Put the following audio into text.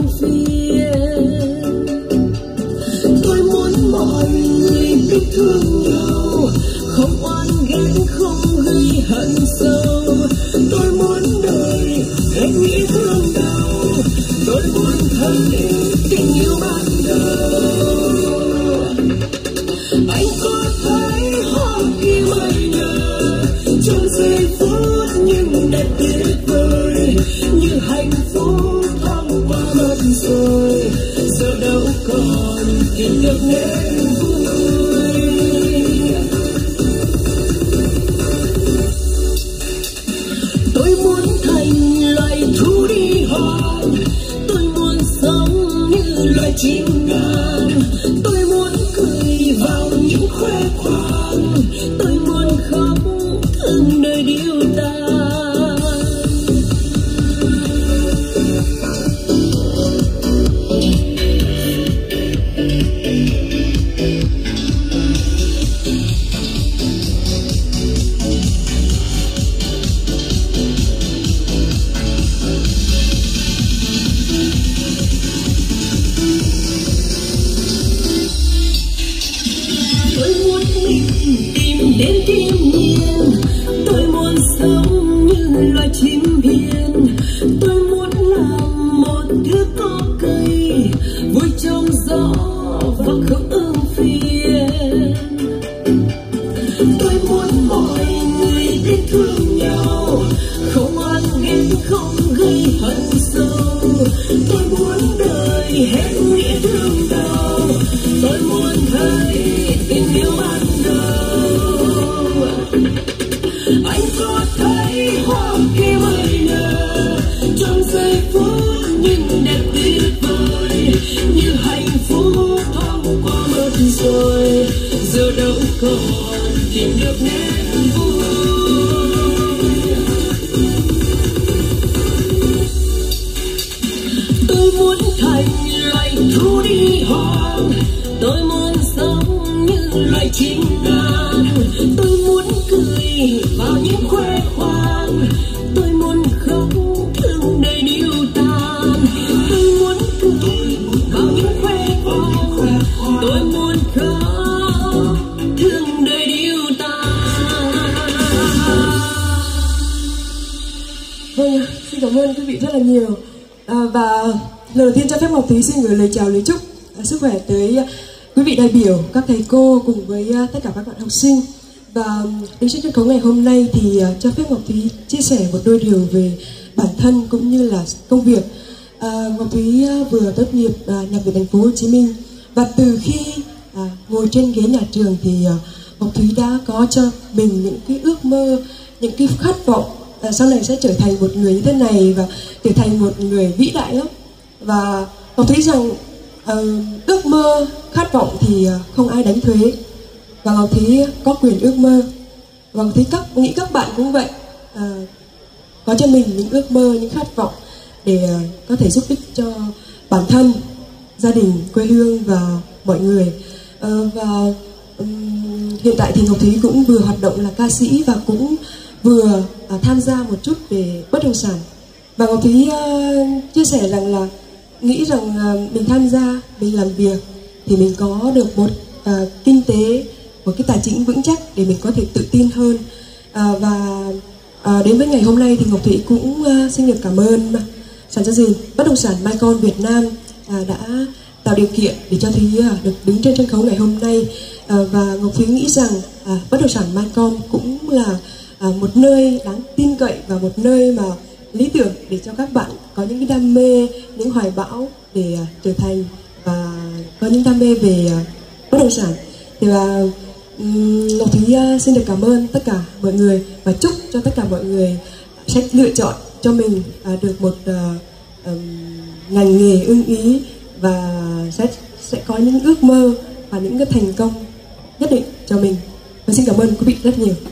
phiền. Tôi muốn mọi người biết thương nhau, không oán ghét, không ghi hận sâu. Tôi muốn đời hết nghĩa thương đau, tôi muốn thấy tình yêu ban đầu. Anh có thấy hoa kia mây nở trong giây phút nhưng đẹp tuyệt vời, như hạnh phúc thoáng qua mất rồi, giờ đâu còn tìm được nên vui. Tôi muốn thành loài thú đi hoang, tôi muốn sống như loài chim ngàn, tôi muốn cười vào những khoe khoang, tôi muốn khóc thương đời điêu tàn. Đến thiên nhiên, tôi muốn sống như loài chim hiền, tôi muốn làm một đứa có cây vui trong gió và không ương phiền. Tôi muốn mọi người biết thương nhau, không oán ghét, không gây hận sâu. Tôi muốn đời hết nghĩa thương đau, tôi muốn thấy tình yêu ban đầu. Anh có thấy hoa kia mây nở trong giây phút nhưng đẹp tuyệt vời, như hạnh phúc thoáng qua mất rồi, giờ đâu còn tìm được nên vui. Tôi muốn thành loài thú đi hoang, tôi muốn sống như loài chim ngàn, tôi muốn cười vào những khoe khoang, tôi muốn khóc thương đời điêu tàn. Tôi muốn cười vào những khoe khoang, tôi muốn khóc thương đời điêu tàn. Vâng, xin cảm ơn quý vị rất là nhiều. Và lần đầu tiên cho phép Ngọc Thúy xin gửi lời chào, lời chúc sức khỏe tới quý vị đại biểu, các thầy cô cùng với tất cả các bạn học sinh. Và đứng trên sân khấu ngày hôm nay thì cho phép Ngọc Thúy chia sẻ một đôi điều về bản thân cũng như là công việc. Ngọc Thúy vừa tốt nghiệp Nhạc viện Thành phố Hồ Chí Minh, và từ khi ngồi trên ghế nhà trường thì Ngọc Thúy đã có cho mình những cái ước mơ, những cái khát vọng sau này sẽ trở thành một người như thế này và trở thành một người vĩ đại lắm. Và Ngọc Thúy rằng ước mơ, khát vọng thì không ai đánh thuế, và Ngọc Thúy có quyền ước mơ. Và Ngọc Thúy nghĩ các bạn cũng vậy, có cho mình những ước mơ, những khát vọng để có thể giúp ích cho bản thân, gia đình, quê hương và mọi người. Hiện tại thì Ngọc Thúy cũng vừa hoạt động là ca sĩ và cũng vừa tham gia một chút về bất động sản. Và Ngọc Thúy chia sẻ rằng là nghĩ rằng mình tham gia, mình làm việc thì mình có được một kinh tế, một cái tài chính vững chắc để mình có thể tự tin hơn. Đến với ngày hôm nay thì Ngọc Thúy cũng xin được cảm ơn sàn giao dịch bất động sản Mycon Việt Nam đã tạo điều kiện để cho Thúy được đứng trên sân khấu ngày hôm nay. Và Ngọc Thúy nghĩ rằng bất động sản Mycon cũng là một nơi đáng tin cậy và một nơi mà lý tưởng để cho các bạn có những cái đam mê, những hoài bão để trở thành và có những đam mê về bất động sản. Thì Ngọc Thúy xin được cảm ơn tất cả mọi người và chúc cho tất cả mọi người sẽ lựa chọn cho mình được một ngành nghề ưng ý và sẽ có những ước mơ và những cái thành công nhất định cho mình. Và xin cảm ơn quý vị rất nhiều.